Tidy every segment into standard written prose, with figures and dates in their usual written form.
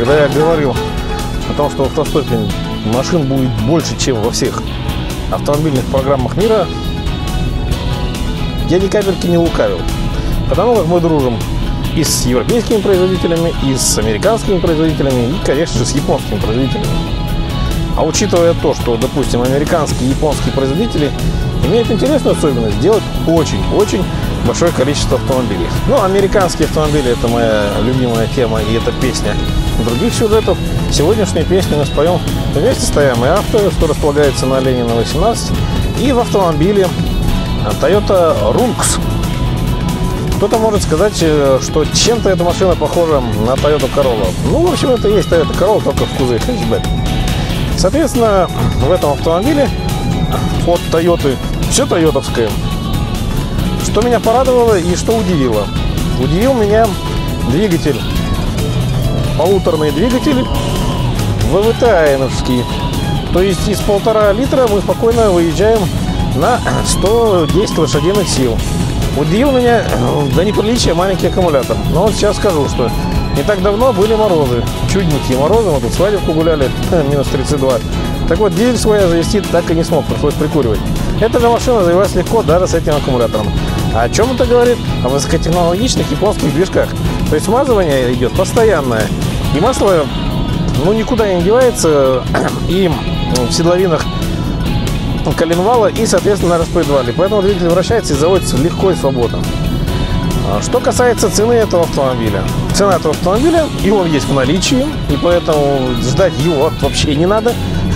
когда я говорил о том, что в автостопе машин будет больше, чем во всех автомобильных программах мира, я ни капельки не лукавил. Потому как мы дружим и с европейскими производителями, и с американскими производителями, и, конечно же, с японскими производителями. А учитывая то, что, допустим, американские и японские производители имеют интересную особенность делать очень-очень большое количество автомобилей. Ну, американские автомобили — это моя любимая тема, и это песня других сюжетов. Сегодняшнюю песню мы споем вместе с Toyama Auto, что располагается на Ленина 18, и в автомобиле Toyota Runx. Кто-то может сказать, что чем-то эта машина похожа на Toyota Corolla. Ну, в общем, это и есть Toyota Corolla, только в кузове хэтчбэк. Соответственно, в этом автомобиле от Toyota все тойотовское. Что меня порадовало и что удивило? Удивил меня двигатель, полуторный двигатель ВВТ-АНовский. То есть из 1,5 литра мы спокойно выезжаем на 110 лошадиных сил. Удивил меня до неприличия маленький аккумулятор. Но вот сейчас скажу, что не так давно были морозы. Чудненькие морозы. Мы тут свадебку гуляли, минус 32. Так вот, дизель свой я завести так и не смог, пришлось прикуривать. Эта же машина завелась легко даже с этим аккумулятором. А о чем это говорит? О высокотехнологичных японских движках. То есть смазывание идет постоянное. И масло, ну, никуда не девается. И в седловинах коленвала, и, соответственно, на распредвале. Поэтому двигатель вращается и заводится легко и свободно. Что касается цены этого автомобиля. Цена этого автомобиля, и он есть в наличии, и поэтому ждать его вообще не надо.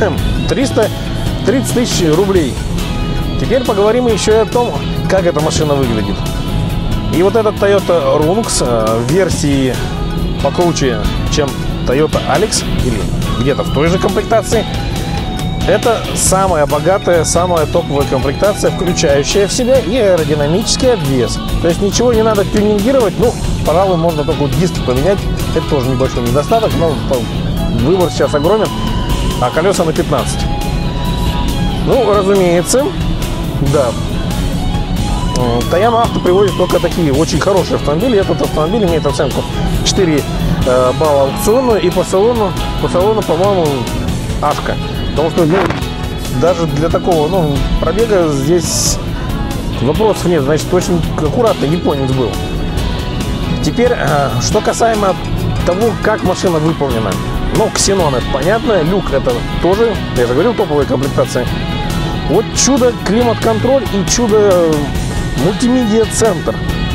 330 тысяч рублей. Теперь поговорим еще и о том, как эта машина выглядит. И вот этот Toyota Runx в версии покруче, чем Toyota Alex, или где-то в той же комплектации, это самая богатая, самая топовая комплектация, включающая в себя и аэродинамический обвес. То есть ничего не надо тюнингировать. Ну, пожалуй, можно только вот диски поменять. Это тоже небольшой недостаток, но выбор сейчас огромен. А колеса на 15. Ну, разумеется, да. Toyama Auto приводит только такие очень хорошие автомобили. Этот автомобиль имеет оценку 4 балла аукционную, и по салону, по-моему, Ашка. Потому что, ну, даже для такого, ну, пробега здесь вопросов нет. Значит, очень аккуратный японец был. Теперь, что касаемо того, как машина выполнена. Ну, ксенон — это понятно, люк — это тоже, я же говорил, топовая комплектация. Вот чудо климат-контроль и чудо мультимедиа-центр.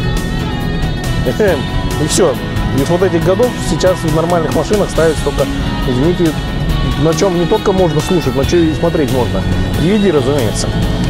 И все. Из вот этих годов сейчас в нормальных машинах ставится только, извините, на чем не только можно слушать, но что и смотреть можно. DVD, разумеется.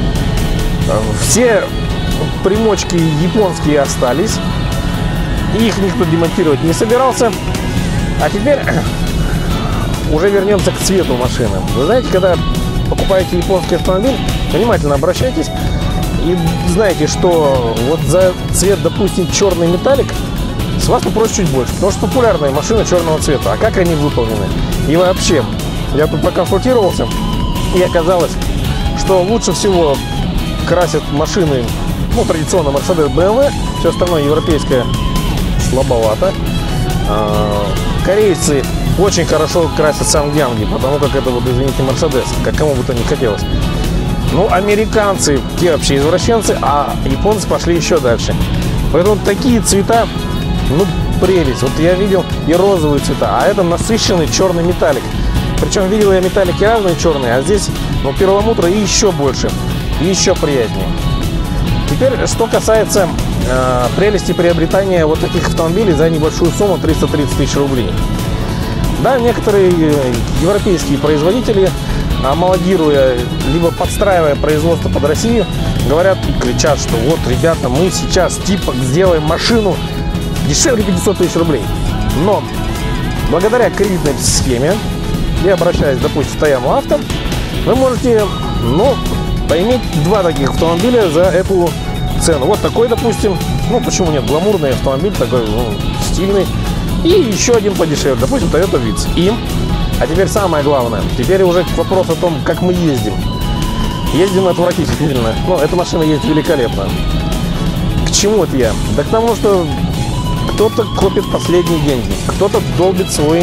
Все примочки японские остались. Их никто демонтировать не собирался. А теперь уже вернемся к цвету машины. Вы знаете, когда покупаете японский автомобиль, внимательно обращайтесь и знаете, что вот за цвет, допустим, черный металлик, с вас попросят чуть больше. Потому что популярная машина черного цвета. А как они выполнены? И вообще, я тут проконсультировался, и оказалось, что лучше всего красят машины, ну, традиционно Mercedes, BMW, все остальное европейское слабовато. Корейцы очень хорошо красят Сангьянги, потому как это, вот, извините, Mercedes, как кому бы то ни хотелось. Ну, американцы, те вообще извращенцы, а японцы пошли еще дальше. Поэтому такие цвета, ну, прелесть. Вот я видел и розовые цвета, а это насыщенный черный металлик. Причем видел я металлики разные черные, а здесь, ну, перламутра и еще больше, и еще приятнее. Теперь, что касается прелести приобретания вот таких автомобилей за небольшую сумму 330 тысяч рублей. Да, некоторые европейские производители, амалогируя, либо подстраивая производство под Россию, говорят и кричат, что вот, ребята, мы сейчас типа сделаем машину дешевле 500 тысяч рублей. Но благодаря кредитной схеме, я обращаюсь, допустим, в Toyama Auto, вы можете, ну, поиметь два таких автомобиля за эту цену. Вот такой, допустим, ну, почему нет, гламурный автомобиль, такой, ну, стильный. И еще один подешевле, допустим, Toyota Vitz. И, а теперь самое главное, теперь уже к вопросу о том, как мы ездим. Ездим отвратительно. Ну, эта машина ездит великолепно. К чему это я? Да к тому, что кто-то копит последние деньги, кто-то долбит своим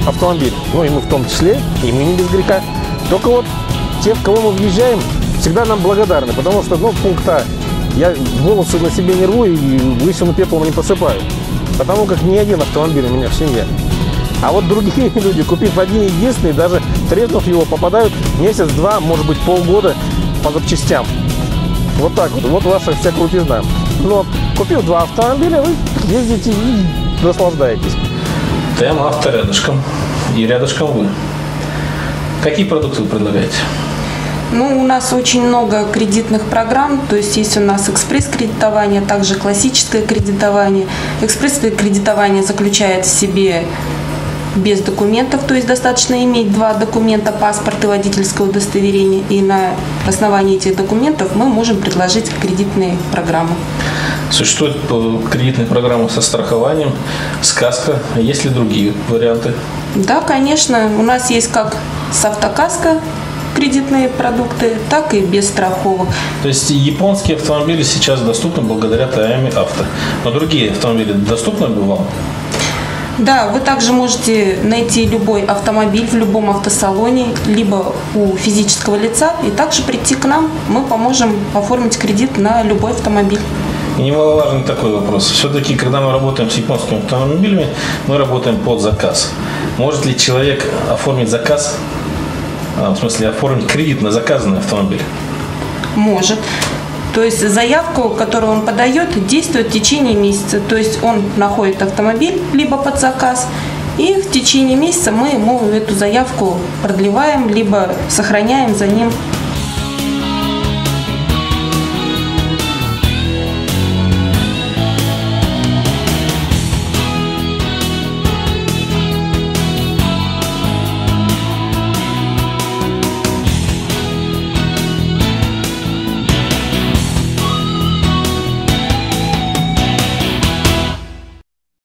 автомобиль. Ну и мы в том числе, и мы не без греха. Только вот те, в кого мы въезжаем, всегда нам благодарны, потому что, ну, пункт А, я волосы на себе не рву и лысину пеплом не посыпаю, потому как ни один автомобиль у меня в семье. А вот другие люди, купив один единственный, даже треснув его, попадают месяц-два, может быть, полгода по запчастям. Вот так вот, вот ваша вся крутизна. Но купив два автомобиля, вы ездите и наслаждаетесь. ТМ Авто рядышком, и рядышком вы. Какие продукты вы предлагаете? Ну, у нас очень много кредитных программ, то есть есть у нас экспресс-кредитование, также классическое кредитование. Экспресс-кредитование заключает в себе без документов, то есть достаточно иметь 2 документа, паспорт и водительское удостоверение, и на основании этих документов мы можем предложить кредитные программы. Существует кредитная программа со страхованием, с каско. Есть ли другие варианты? Да, конечно, у нас есть как с автокаско кредитные продукты, так и без страховок. То есть японские автомобили сейчас доступны благодаря ТМ Авто. Но другие автомобили доступны ли вам? Да, вы также можете найти любой автомобиль в любом автосалоне, либо у физического лица, и также прийти к нам, мы поможем оформить кредит на любой автомобиль. И немаловажный такой вопрос. Все-таки, когда мы работаем с японскими автомобилями, мы работаем под заказ. Может ли человек оформить заказ, в смысле оформить кредит на заказанный автомобиль? Может. То есть заявку, которую он подает, действует в течение месяца. То есть он находит автомобиль либо под заказ, и в течение месяца мы ему эту заявку продлеваем, либо сохраняем за ним